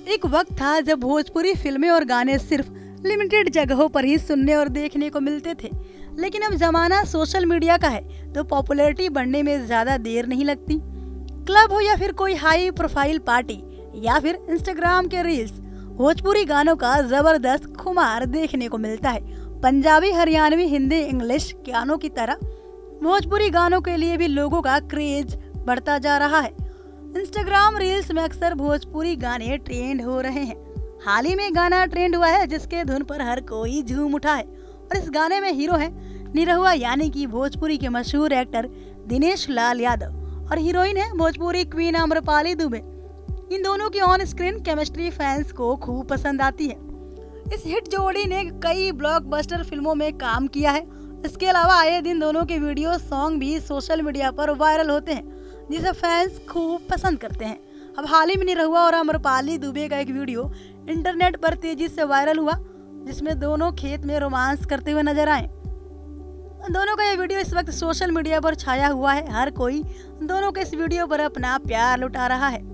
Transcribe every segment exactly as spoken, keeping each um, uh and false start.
एक वक्त था जब भोजपुरी फिल्में और गाने सिर्फ लिमिटेड जगहों पर ही सुनने और देखने को मिलते थे, लेकिन अब जमाना सोशल मीडिया का है तो पॉपुलैरिटी बढ़ने में ज्यादा देर नहीं लगती। क्लब हो या फिर कोई हाई प्रोफाइल पार्टी या फिर इंस्टाग्राम के रील्स, भोजपुरी गानों का जबरदस्त खुमार देखने को मिलता है। पंजाबी, हरियाणवी, हिंदी, इंग्लिश गानों की तरह भोजपुरी गानों के लिए भी लोगों का क्रेज बढ़ता जा रहा है। इंस्टाग्राम रील्स में अक्सर भोजपुरी गाने ट्रेंड हो रहे हैं। हाल ही में गाना ट्रेंड हुआ है जिसके धुन पर हर कोई झूम उठा है और इस गाने में हीरो है निरहुआ यानी कि भोजपुरी के मशहूर एक्टर दिनेश लाल यादव और हीरोइन है भोजपुरी क्वीन आम्रपाली दुबे। इन दोनों की ऑन स्क्रीन केमिस्ट्री फैंस को खूब पसंद आती है। इस हिट जोड़ी ने कई ब्लॉकबस्टर फिल्मों में काम किया है। इसके अलावा आए दिन दोनों के वीडियो सॉन्ग भी सोशल मीडिया पर वायरल होते हैं जिसे फैंस खूब पसंद करते हैं। अब हाल ही में निरहुआ और आम्रपाली दुबे का एक वीडियो इंटरनेट पर तेजी से वायरल हुआ जिसमें दोनों खेत में रोमांस करते हुए नजर आए। दोनों का ये वीडियो इस वक्त सोशल मीडिया पर छाया हुआ है। हर कोई दोनों के इस वीडियो पर अपना प्यार लुटा रहा है।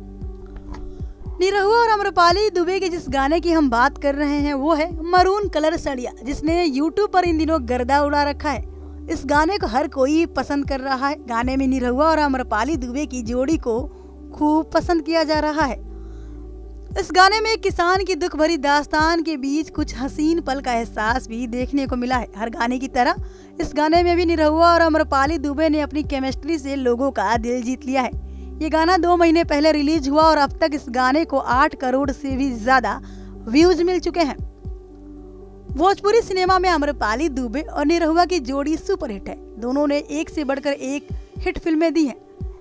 निरहुआ और आम्रपाली दुबे के जिस गाने की हम बात कर रहे हैं वो है मरून कलर सड़िया, जिसने यूट्यूब पर इन दिनों गर्दा उड़ा रखा है। इस गाने को हर कोई पसंद कर रहा है। गाने में निरहुआ और आम्रपाली दुबे की जोड़ी को खूब पसंद किया जा रहा है। इस गाने में किसान की दुख भरी दास्तान के बीच कुछ हसीन पल का एहसास भी देखने को मिला है। हर गाने की तरह इस गाने में भी निरहुआ और आम्रपाली दुबे ने अपनी केमिस्ट्री से लोगों का दिल जीत लिया है। ये गाना दो महीने पहले रिलीज हुआ और अब तक इस गाने को आठ करोड़ से भी ज्यादा व्यूज मिल चुके हैं। भोजपुरी सिनेमा में आम्रपाली दुबे और निरहुआ की जोड़ी सुपरहिट है। दोनों ने एक से बढ़कर एक हिट फिल्में दी हैं।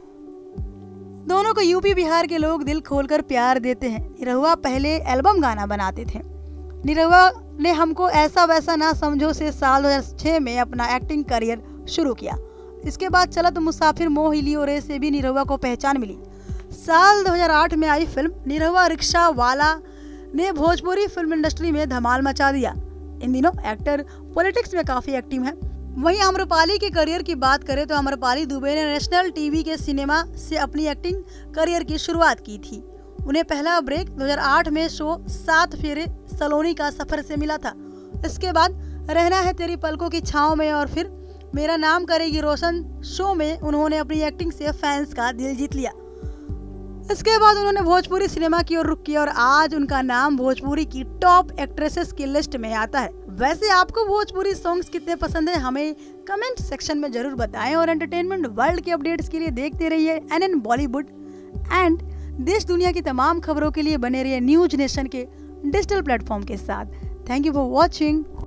दोनों को यूपी बिहार के लोग दिल खोलकर प्यार देते हैं। निरहुआ पहले एल्बम गाना बनाते थे। निरहुआ ने हमको ऐसा वैसा ना समझो से साल दो हज़ार छह में अपना एक्टिंग करियर शुरू किया। इसके बाद चला तो मुसाफिर मोह लियो रे से भी निरहुआ को पहचान मिली। साल दो हज़ार आठ में आई फिल्म निरहुआ रिक्शा वाला ने भोजपुरी फिल्म इंडस्ट्री में धमाल मचा दिया। इन दिनों एक्टर पॉलिटिक्स में काफी एक्टिव हैं। वहीं आम्रपाली के करियर की बात करें तो आम्रपाली दुबे ने नेशनल टीवी के सिनेमा से अपनी एक्टिंग करियर की शुरुआत की थी। उन्हें पहला ब्रेक दो हज़ार आठ में शो सात फेरे सलोनी का सफर से मिला था। इसके बाद रहना है तेरी पलकों की छांव में और फिर मेरा नाम करेगी रोशन शो में उन्होंने अपनी एक्टिंग से फैंस का दिल जीत लिया। इसके बाद उन्होंने भोजपुरी सिनेमा की ओर रुख किया और आज उनका नाम भोजपुरी की टॉप एक्ट्रेसेस की लिस्ट में आता है। वैसे आपको भोजपुरी सॉन्ग्स कितने पसंद हैं हमें कमेंट सेक्शन में जरूर बताएं और एंटरटेनमेंट वर्ल्ड के अपडेट्स के लिए देखते रहिए एनएन बॉलीवुड एंड देश दुनिया की तमाम खबरों के लिए बने रहिए न्यूज नेशन के डिजिटल प्लेटफॉर्म के साथ। Thank you for watching.